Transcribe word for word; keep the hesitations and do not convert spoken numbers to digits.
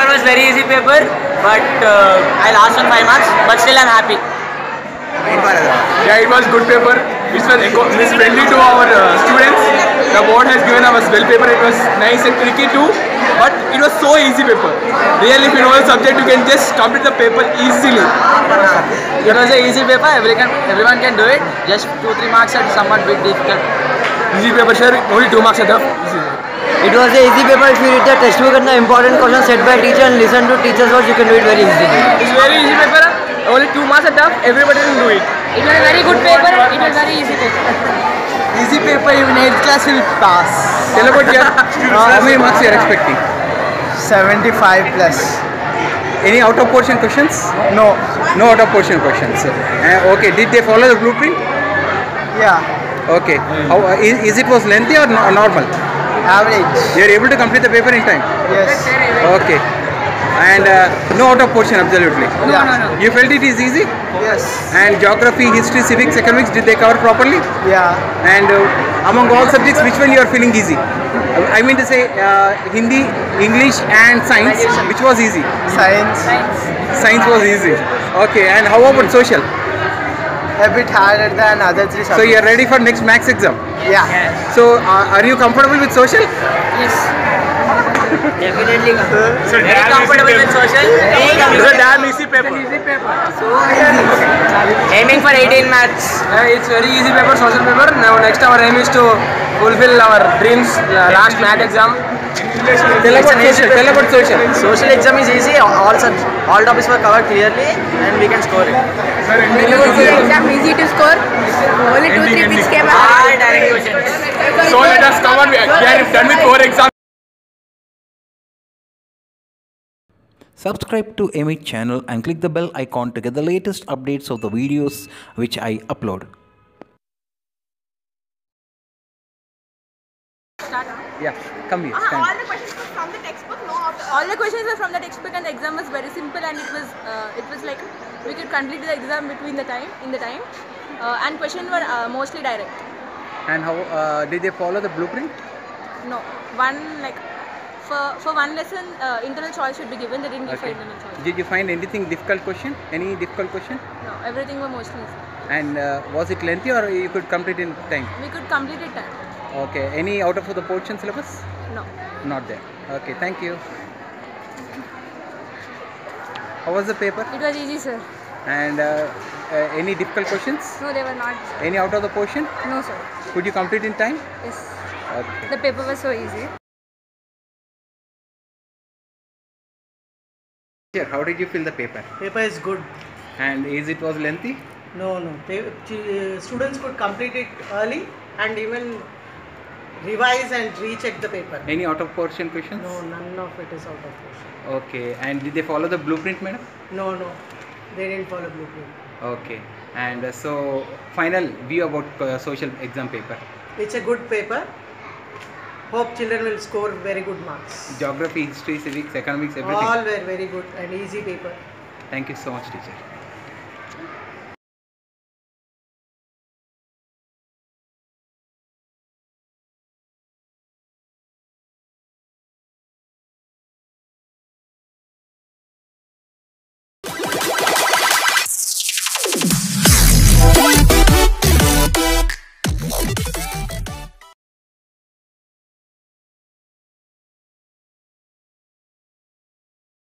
paper was very easy paper, but uh, I lost on five marks. But still, I'm happy. Yeah, it was good paper. It was friendly to our uh, students. The board has given us well paper. It was nice and tricky too, but it was so easy paper. Really, if you know the subject, you can just complete the paper easily. It was an easy paper. Everyone, everyone can do it. Just two, three marks are somewhat bit difficult. Easy paper, sir. Only two marks are there. It was an easy paper. If you read the textbook and the important questions set by teacher and listen to teacher's words, you can do it very easily. It's very easy paper. Only two marks are tough. Everybody can do it. It was a very good paper. It was very easy paper. Easy paper, even eighth class will pass. Tell about your how many marks you are expecting? seventy-five plus. Any out of portion questions? No. No out of portion questions. Uh, okay. Did they follow the blueprint? Yeah. Okay. How uh, is, is it was lengthy or no, normal? Average. You are able to complete the paper in time? Yes. Okay. And uh, no out of portion, absolutely. No, no, no. You felt it is easy? Yes. And geography, history, civics, economics, did they cover properly? Yeah. And uh, among all subjects, which one you are feeling easy? I mean to say uh, Hindi, English and science, which was easy? Science. Science was easy. Okay. And how about social? A bit harder than other three subjects. So you are ready for next maths exam? Yeah. So uh, are you comfortable with social? Yes. Definitely. So very comfortable with social. It's a damn easy paper. Aiming for eighteen maths. Uh, it's very easy paper, social paper. Now next our aim is to fulfill our dreams. Uh, last math exam. Tell about social. Tell about social. Social exam is easy. All sub all topics were covered clearly, and we can score it. Exam easy to score. Only two, three which came out. Hard direct questions. So let us come on. We are done with four exams. Subscribe to M eight channel and click the bell icon to get the latest updates of the videos which I upload. Start. Yeah, come here. Uh, Stand. all the questions were from the textbook. No, all the questions were from the textbook, and the exam was very simple, and it was uh, it was like we could complete the exam between the time in the time, uh, and questions were uh, mostly direct. And how uh, did they follow the blueprint? No, one like for for one lesson, uh, internal choice should be given. They didn't give for Okay. internal choice. Did you find anything difficult question? Any difficult question? No, everything were mostly easy. And uh, was it lengthy or you could complete in time? We could complete it time. Okay. Any out of the portion syllabus? No. Not there. Okay. Thank you. How was the paper? It was easy, sir. And uh, uh, any difficult questions? No, they were not. Any out of the portion? No, sir. Could you complete in time? Yes. Okay. The paper was so easy. Here, how did you fill the paper? Paper is good. And is it was lengthy? No, no. Pa- ch- students could complete it early and even revise and recheck the paper. Any out of portion questions? No, none of it is out of portion. Okay. And did they follow the blueprint, madam? No, no. They didn't follow blueprint. Okay. And uh, so, final view about uh, social exam paper. It's a good paper. Hope children will score very good marks. Geography, history, civics, economics, everything. All were very good and easy paper. Thank you so much, teacher.